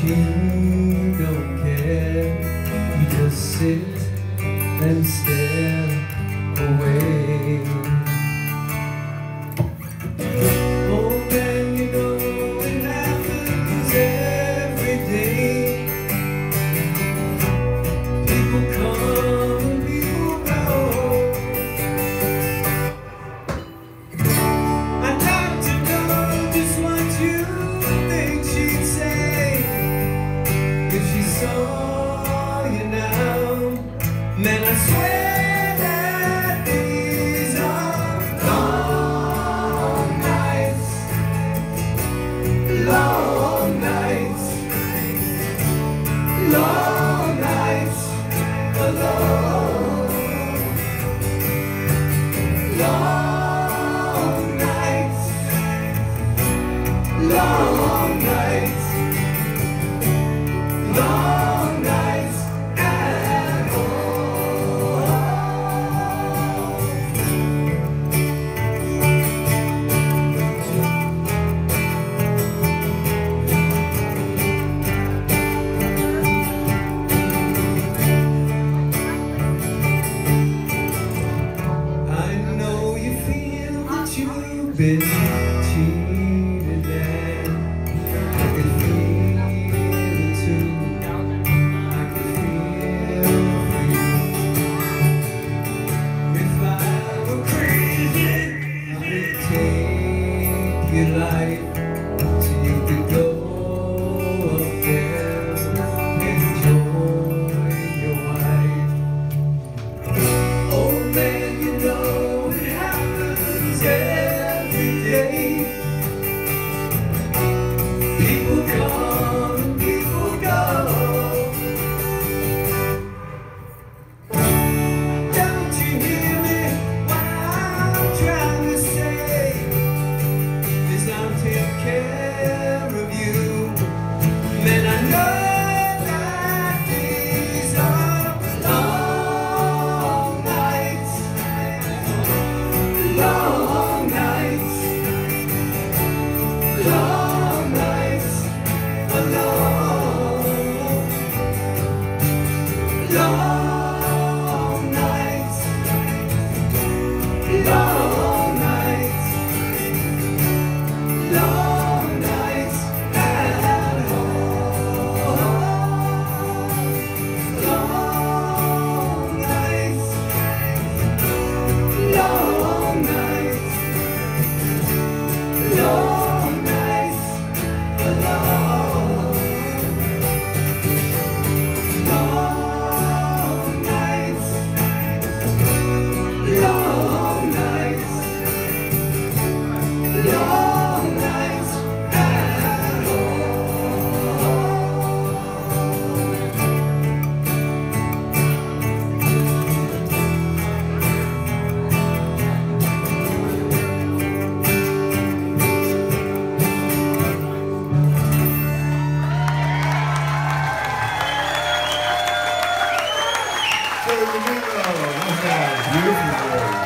She don't care, you just sit and stare away. Oh man, you know it happens every day. People come and people go. I'd like to know just what you think she'd say if she saw you now. Man, I swear that these are long nights, long nights, long nights alone, long nights, long nights, long nights at home. I know you feel that you've been cheated, and I could feel it too. I could feel for you. If I were crazy, I'd take your life so you could go up there and join your wife. Oh man, you know it happens every day. People come and people go. Don't you hear me? What I'm trying to say is I'll take care of you. Man, I know that these are long nights, long nights, long nights alone, long nights, long nights, long nights at home, long nights, long nights, long nights alone, long nights, long nights, long nights at home. Beautiful.